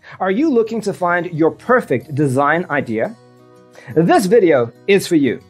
Are you looking to find your perfect design idea? This video is for you.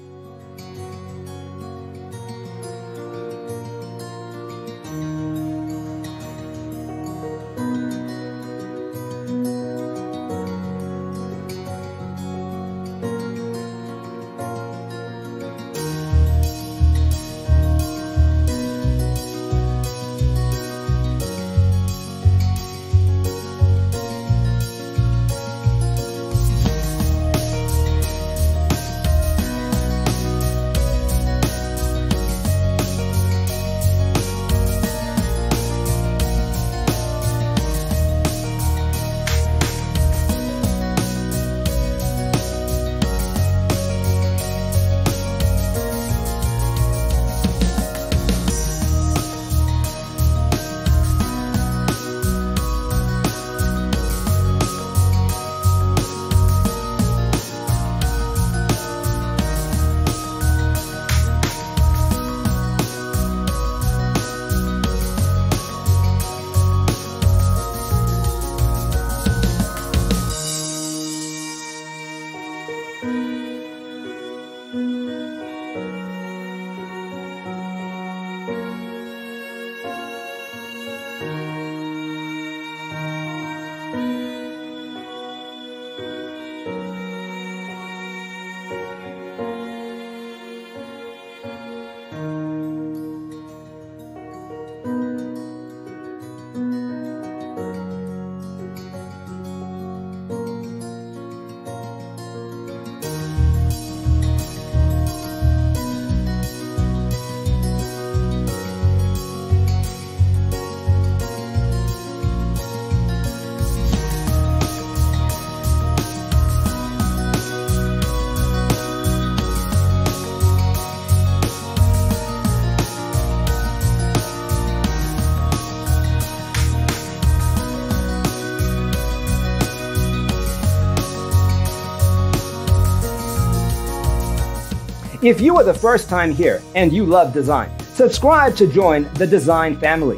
If you are the first time here and you love design, subscribe to join the design family.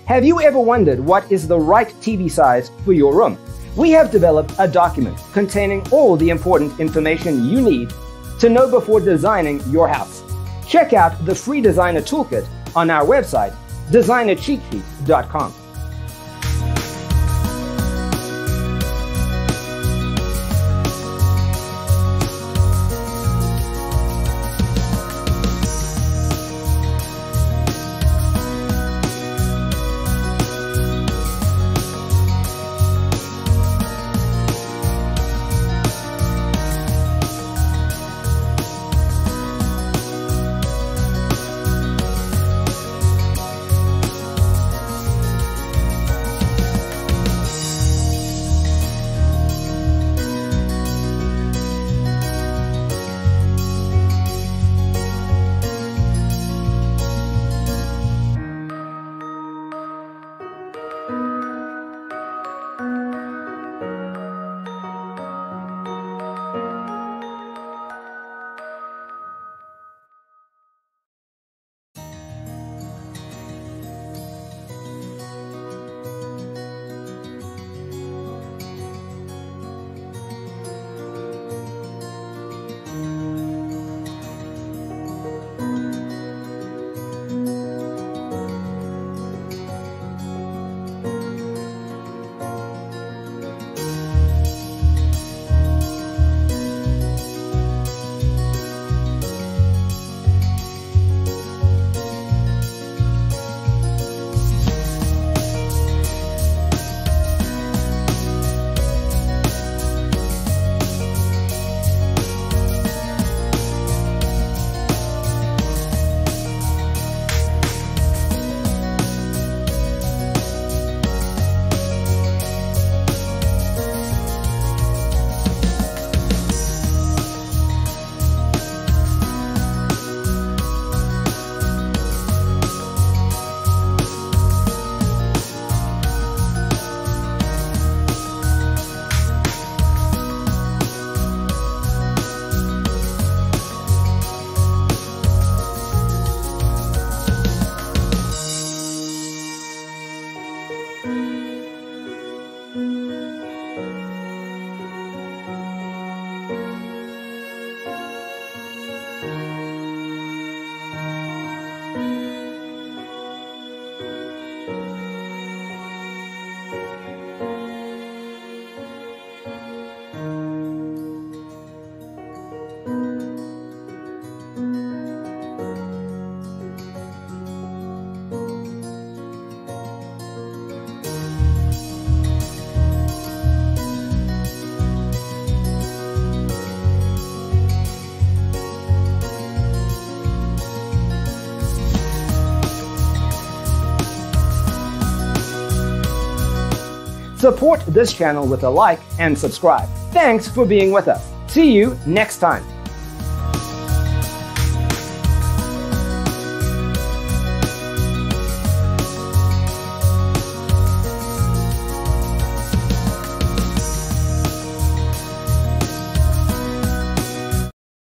Have you ever wondered what is the right TV size for your room? We have developed a document containing all the important information you need to know before designing your house. Check out the free designer toolkit on our website, designercheatsheet.com. Support this channel with a like and subscribe. Thanks for being with us. See you next time.